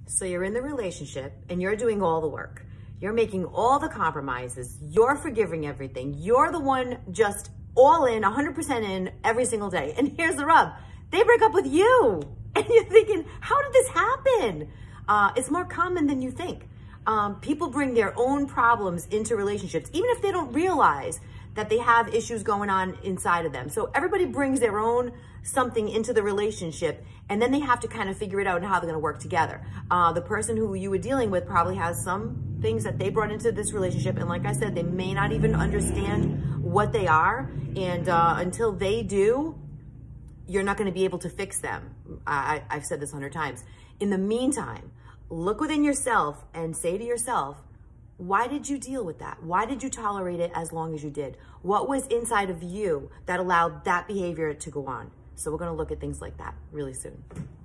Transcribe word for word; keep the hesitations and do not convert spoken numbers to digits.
So you're in the relationship and you're doing all the work. You're making all the compromises. You're forgiving everything. You're the one just all in, one hundred percent in every single day. And here's the rub. They break up with you. And you're thinking, how did this happen? Uh, it's more common than you think. Um, people bring their own problems into relationships, even if they don't realize that they have issues going on inside of them. So everybody brings their own something into the relationship, and then they have to kind of figure it out and how they're going to work together. Uh, the person who you were dealing with probably has some things that they brought into this relationship, and like I said, they may not even understand what they are, and uh, until they do, you're not going to be able to fix them. I, I've said this a hundred times. In the meantime, look within yourself and say to yourself, why did you deal with that? Why did you tolerate it as long as you did? What was inside of you that allowed that behavior to go on? So we're going to look at things like that really soon.